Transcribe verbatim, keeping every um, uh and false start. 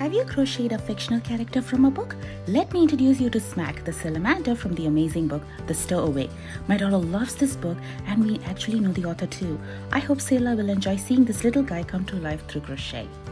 Have you crocheted a fictional character from a book? Let me introduce you to Smack, the salamander from the amazing book, The Stowaway. My daughter loves this book and we actually know the author too. I hope Selah will enjoy seeing this little guy come to life through crochet.